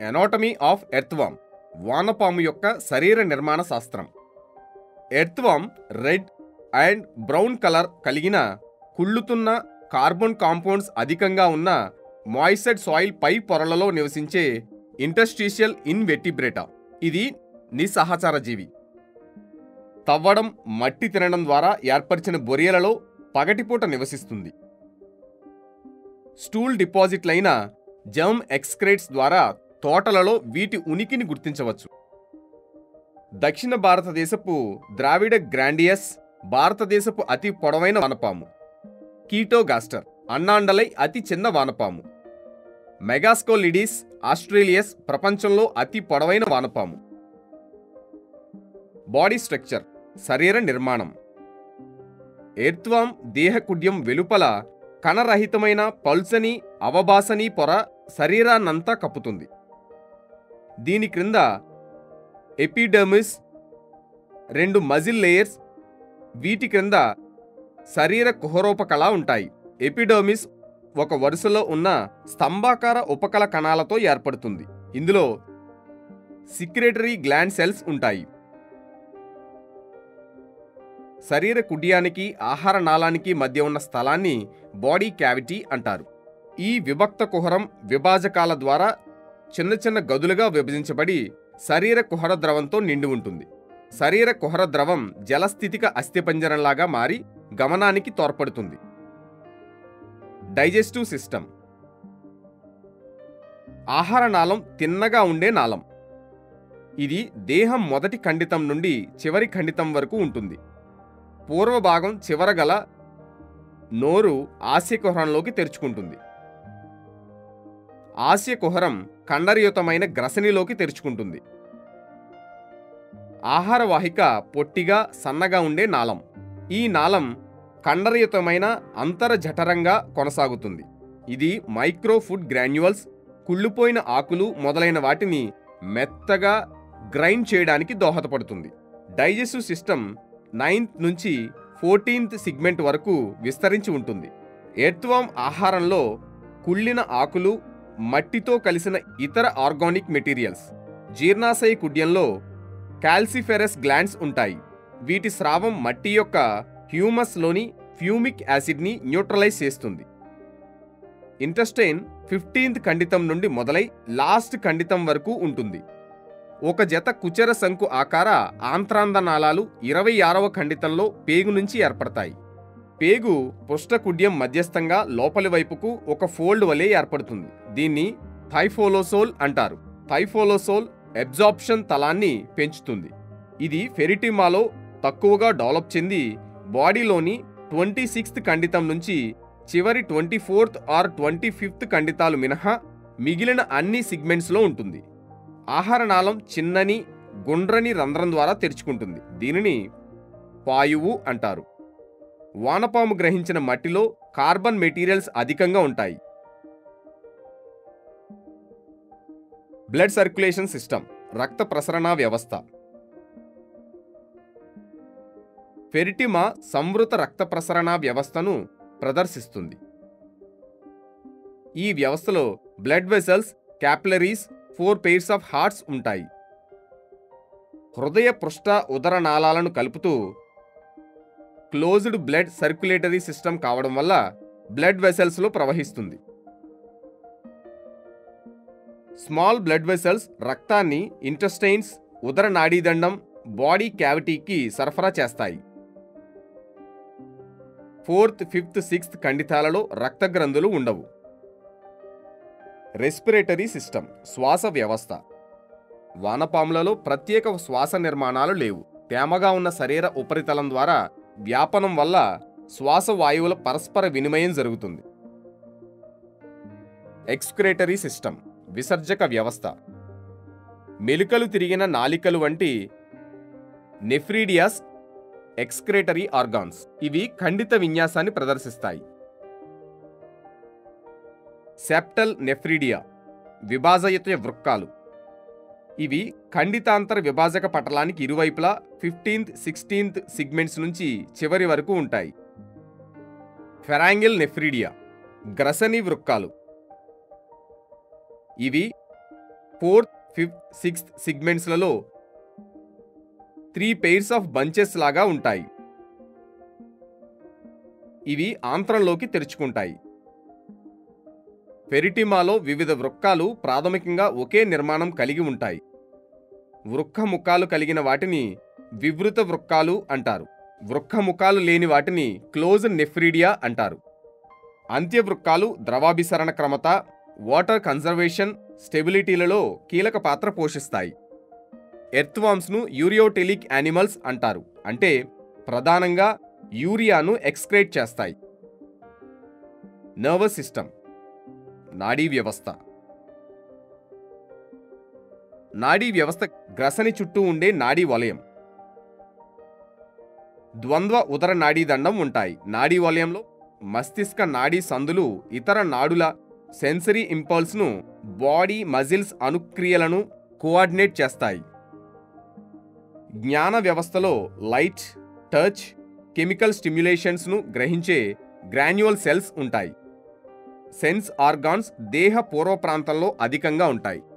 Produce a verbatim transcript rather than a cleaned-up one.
Anatomy of ఎర్త్వామ్, వానపాము యొక్క శరీర నిర్మాణ శాస్త్రం. Earthworm red and brown colour కలిగిన కుళ్ళుతున్న కార్బన్ కాంపౌండ్స్ అధికంగా ఉన్న మాయిస్చర్డ్ సాయిల్ పై పొరలలో నివసించే ఇంటర్స్టిషియల్ ఇన్వెర్టిబ్రేటా. ఇది నిస్సహచర జీవి. తవ్వడం, మట్టి తినడం ద్వారా ఏర్పరిచిన బొరియలలో పగటిపూట నివసిస్తుంది. స్టూల్ డిపాజిట్లైన జర్మ్ ఎక్స్క్రేట్స్ ద్వారా తోటలలో వీటి ఉనికిని గుర్తించవచ్చు. దక్షిణ భారతదేశపు ద్రావిడ గ్రాండియస్ భారతదేశపు అతి పొడవైన వానపాము. కీటోగాస్టర్ అన్నాండలై అతి చిన్న వానపాము. మెగాస్కోలిడిస్ ఆస్ట్రేలియస్ ప్రపంచంలో అతి పొడవైన వానపాము. బాడీ స్ట్రక్చర్, శరీర నిర్మాణం. ఎర్త్వామ్ దేహకుడ్యం వెలుపల కణరహితమైన పల్సని అవబాసని పొర శరీరాన్నంతా కప్పుతుంది. దీని క్రింద ఎపిడర్మిస్, రెండు మజిల్ లేయర్స్, వీటి క్రింద శరీర కుహరోపకళ ఉంటాయి. ఎపిడర్మిస్ ఒక వరుసలో ఉన్న స్తంభాకార ఉపకల కణాలతో ఏర్పడుతుంది. ఇందులో సిక్రేటరీ గ్లాండ్ సెల్స్ ఉంటాయి. శరీర కుడ్యానికి ఆహార నాళానికి మధ్య ఉన్న స్థలాన్ని బాడీ క్యావిటీ అంటారు. ఈ విభక్త కుహరం విభాజకాల ద్వారా చిన్న చిన్న గదులుగా విభజించబడి శరీర కుహర ద్రవంతో నిండి ఉంటుంది. శరీర కుహర ద్రవం జలస్థితిక అస్థిపంజరంలాగా మారి గమనానికి తోడ్పడుతుంది. Digestive system. ఆహార నాళం తిన్నగా ఉండే నాళం. ఇది దేహం మొదటి ఖండితం నుండి చివరి ఖండితం వరకు ఉంటుంది. పూర్వ భాగం చివర గల నోరు ఆస్యకుహరంలోకి తెరుచుకుంటుంది. ఆస్యకుహరం కండరయుతమైన గ్రసనిలోకి తెరుచుకుంటుంది. ఆహార వాహిక పొట్టిగా సన్నగా ఉండే నాళం. ఈ నాళం కండరయుతమైన అంతర జఠరంగా కొనసాగుతుంది. ఇది మైక్రో ఫుడ్ గ్రాన్యువల్స్, కుళ్ళిపోయిన ఆకులు మొదలైన వాటిని మెత్తగా గ్రైండ్ చేయడానికి దోహదపడుతుంది. డైజెస్టివ్ సిస్టమ్ నైన్త్ నుంచి ఫోర్టీన్త్ సిగ్మెంట్ వరకు విస్తరించి ఉంటుంది. ఎర్త్వామ్ ఆహారంలో కుళ్ళిన ఆకులు, మట్టితో కలిసిన ఇతర ఆర్గానిక్ మెటీరియల్స్, జీర్ణాశయ కుడ్యంలో కాల్సిఫెరస్ గ్లాండ్స్ ఉంటాయి. వీటి స్రావం మట్టి యొక్క హ్యూమస్లోని ఫ్యూమిక్ యాసిడ్ని న్యూట్రలైజ్ చేస్తుంది. ఇంటెస్టైన్ ఫిఫ్టీన్త్ ఖండితం నుండి మొదలై లాస్ట్ ఖండితం వరకు ఉంటుంది. ఒక జత కుచర శంకు ఆకార ఆంత్రాంద నాళాలు ఇరవై ఆరవ ఖండితంలో పేగు నుంచి ఏర్పడతాయి. పేగు పుష్టకుడ్యం మధ్యస్థంగా లోపలి వైపుకు ఒక ఫోల్డ్ వలె ఏర్పడుతుంది. దీన్ని థైఫోలోసోల్ అంటారు. థైఫోలోసోల్ అబ్జార్ప్షన్ తలాన్ని పెంచుతుంది. ఇది ఫెరిటిమాలో తక్కువగా డెవలప్ చెంది బాడీలోని ట్వంటీ సిక్స్త్ ఖండితం నుంచి చివరి twenty fourth or twenty fifth ఖండితాలు మినహా మిగిలిన అన్ని సిగ్మెంట్స్లో ఉంటుంది. ఆహార నాళం చిన్నని గుండ్రని రంధ్రం ద్వారా తెరుచుకుంటుంది. దీనిని పాయువు అంటారు. వానపాము గ్రహించిన మట్టిలో కార్బన్ మెటీరియల్స్ అధికంగా ఉంటాయి. బ్లడ్ సర్క్యులేషన్ సిస్టమ్, రక్త ప్రసరణ వ్యవస్థ. ఫెరిటిమా సంవృత రక్త ప్రసరణ వ్యవస్థను ప్రదర్శిస్తుంది. ఈ వ్యవస్థలో blood vessels, capillaries, four pairs of hearts ఉంటాయి. హృదయ పృష్ఠ ఉదర నాళాలను కలుపుతూ క్లోజ్డ్ బ్లడ్ సర్క్యులేటరీ సిస్టమ్ కావడం వల్ల బ్లడ్ వెసల్స్లో ప్రవహిస్తుంది. స్మాల్ బ్లడ్ వెసల్స్ రక్తాన్ని ఇంటెస్టైన్స్, ఉదర నాడీదండం, బాడీ క్యావిటీకి సరఫరా చేస్తాయి. ఫోర్త్, ఫిఫ్త్, సిక్స్త్ ఖండితాలలో రక్త గ్రంథులు ఉండవు. రెస్పిరేటరీ సిస్టమ్, శ్వాస వ్యవస్థ. వానపాములలో ప్రత్యేక శ్వాస నిర్మాణాలు లేవు. తేమగా ఉన్న శరీర ఉపరితలం ద్వారా వ్యాపనం వల్ల శ్వాస వాయువుల పరస్పర వినిమయం జరుగుతుంది. ఎక్స్క్రేటరీ సిస్టమ్, విసర్జక వ్యవస్థ. మెలికలు తిరిగిన నాలికలు వంటి నెఫ్రీడియాస్ ఎక్స్క్రేటరీ ఆర్గాన్స్. ఇవి ఖండిత విన్యాసాన్ని ప్రదర్శిస్తాయి. సెప్టల్ నెఫ్రీడియా, విభాజయుత వృక్కాలు. ఇవి ఖండితాంతర విభాజక పటలానికి ఇరువైపులా ఫిఫ్టీన్త్, సిక్స్టీన్త్ సిగ్మెంట్స్ నుంచి చివరి వరకు ఉంటాయి. ఫెరాంగిల్ నెఫ్రీడియా, గ్రసని వృక్కాలు. ఇవి ఫోర్త్ ఫిఫ్త్ సిక్స్త్ సిగ్మెంట్స్లలో త్రీ పెయిర్స్ ఆఫ్ బంచెస్ లాగా ఉంటాయి. ఇవి ఆంత్రంలోకి తెరుచుకుంటాయి. పెరిటిమాలో వివిధ వృక్కాలు ప్రాథమికంగా ఒకే నిర్మాణం కలిగి ఉంటాయి. వృక్క ముఖాలు కలిగిన వాటిని వివృత వృక్కాలు అంటారు. వృక్క ముఖాలు లేని వాటిని క్లోజ్డ్ నెఫ్రీడియా అంటారు. అంత్యవృక్కాలు ద్రవాభిసరణ క్రమత, వాటర్ కన్జర్వేషన్, స్టెబిలిటీలలో కీలక పాత్ర పోషిస్తాయి. ఎర్త్వామ్స్ను యూరియోటెలిక్ యానిమల్స్ అంటారు. అంటే ప్రధానంగా యూరియాను ఎక్స్క్రేట్ చేస్తాయి. నర్వస్ సిస్టమ్, నాడీ వ్యవస్థ. నాడీ వ్యవస్థ గ్రసని చుట్టూ ఉండే నాడీ వలయం. ద్వంద్వ ఉదర నాడీదండం ఉంటాయి. నాడీ వలయంలో మస్తిష్క నాడీ సందులు ఇతర నాడుల సెన్సరీ ఇంపల్స్ను, బాడీ మజిల్స్ అనుక్రియలను కోఆర్డినేట్ చేస్తాయి. జ్ఞాన వ్యవస్థలో లైట్, టచ్, కెమికల్ స్టిమ్యులేషన్స్ను గ్రహించే గ్రాన్యువల్ సెల్స్ ఉంటాయి. సెన్స్ ఆర్గాన్స్ దేహ పూర్వ ప్రాంతంలో అధికంగా ఉంటాయి.